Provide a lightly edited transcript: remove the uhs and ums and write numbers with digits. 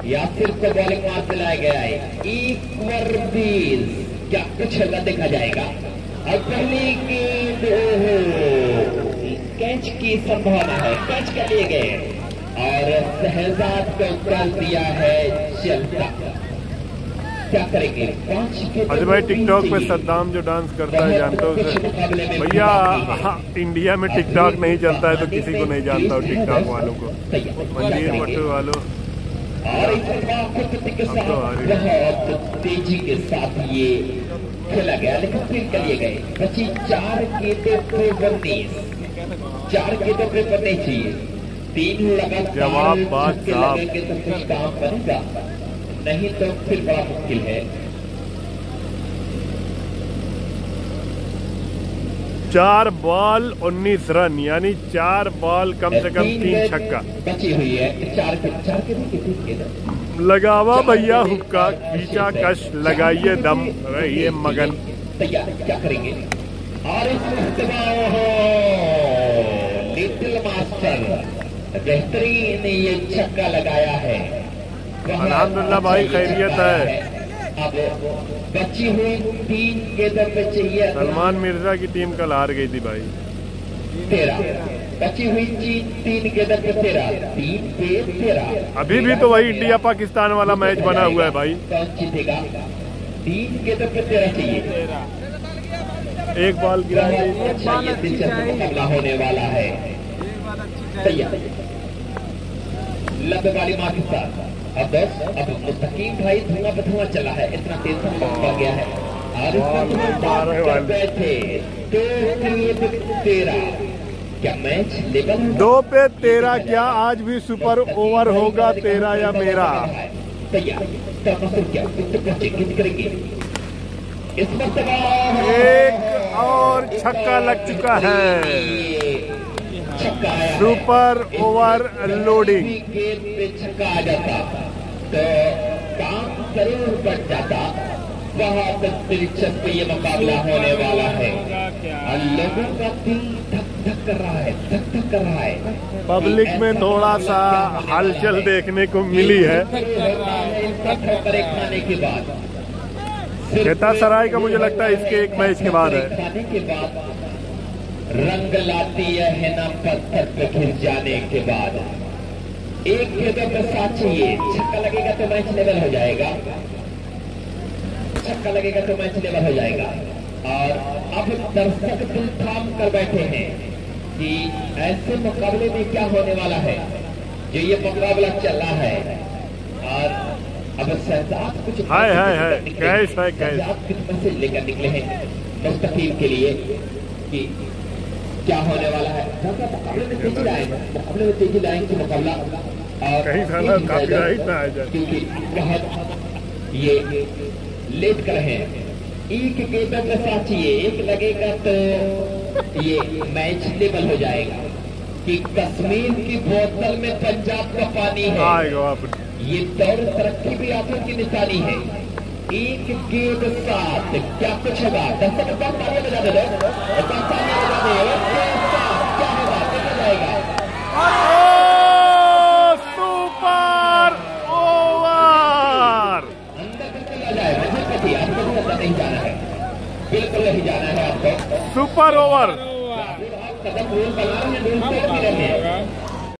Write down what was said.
या सिर्फ बॉलिंग मार से लाया गया है। एक ओवर 20, क्या कुछ होगा देखा जाएगा। और पहली गेंद कैच की संभावना है, कैच कर लिए गए और शहजाद को कर दिया है चलता। क्या करेंगे? 5 अजय भाई टिकटॉक पे सद्दाम जो डांस करता है जानते हो उसे? भैया इंडिया में टिकटॉक नहीं चलता है तो किसी को नहीं जानता हो टिकटॉक वालों को, मंदिर मट्टू वालों। और बहुत तेजी के साथ ये खेला गया, लेकिन फिर कर लिए गए। बची 4 गेंदों पे 19, 4 गेंदों पे बनने चाहिए। 3 लगातार जवाब बात लगेंगे तो कुछ काम बनेगा, नहीं तो फिर बड़ा मुश्किल है। 4 बॉल 19 रन, यानी 4 बॉल कम से कम 3 छक्का बची हुई है। 4 के लगावा भैया हुक्का, खींचा कश, लगाइए दम, रहिए मगन। तैयार, क्या करेंगे? और लिटिल मास्टर बेहतरीन ये छक्का लगाया है। अल्हम्दुलिल्लाह भाई, खैरियत है। अब बची हुई 3 गेंदों पे चाहिए। सलमान मिर्जा की टीम कल हार गई थी भाई। 13 बची हुई 3 गेंदों पे 13, 3 पे 13। अभी भी तो वही इंडिया पाकिस्तान वाला मैच बना हुआ है भाई। कौन जीतेगा? 3 गेंदों पे 13 चाहिए। एक बॉल गिरा, अच्छा ये दिलचस्प मुकाबला होने वाला है। तैयार, लंबे वाली मार के साथ अब 10। अब मुस्तकीम भाई धुआं पे धुआं चला है, इतना टेंशन बढ़ गया है। और बैठे 2 पे 13, क्या मैच लेवल? 2 पे 13 क्या आज भी सुपर ओवर होगा तेरा या मेरा? तैयार, क्या करेंगे? इस मरतबा एक और छक्का लग चुका है। Super over loading. गेंद पे छक्का आ जाता तो काम जरूर बढ़ जाता। बहुत दिलचस्प ये मुकाबला होने वाला है और लोगों का दिल धक धक कर रहा है, धक धक कर रहा है। पब्लिक में थोड़ा सा हलचल देखने को मिली है। खाने के बाद खेतासराय का मुझे लगता है इसके एक मैच के बाद है। खाने के बाद रंग लाती है ना पत्थर पे घिर जाने के बाद। एक गेंदों पे 7 चाहिए। छक्का लगेगा तो मैच लेवल हो जाएगा, छक्का लगेगा तो मैच लेवल हो जाएगा। और अब दर्शक दिल थाम कर बैठे हैं कि ऐसे मुकाबले में क्या होने वाला है। जो ये मुकाबला चल रहा है और अब शहजाद कुछ कैश है, कुछ मैसेज लेकर निकले हैं मुस्तकीम के लिए कि क्या होने वाला है। मुकाबले में तेजी लाएंगे, मुकाबले में तेजी लाएंगे मुकाबला। और कहीं साला कॉपीराइट ना आ जाए, क्योंकि बहुत ये लेट कर रहे हैं। एक गेंदों के साथ चाहिए, एक लगेगा तो ये मैच लेवल हो जाएगा कि कश्मीर की बोतल में पंजाब का पानी है। ये दौड़ तरक्की भी आप की निशानी है। एक गेंद 7, क्या कुछ होगा? दर्शक तालियां बजा दे, तालियां बजा दे। क्या होगा देखा जाएगा। Super over. अंदर चला जाए, मुझे आपको अंदर नहीं जाना है, बिल्कुल नहीं जाना है आपको। Super over. कदम रोल बना रहे हैं,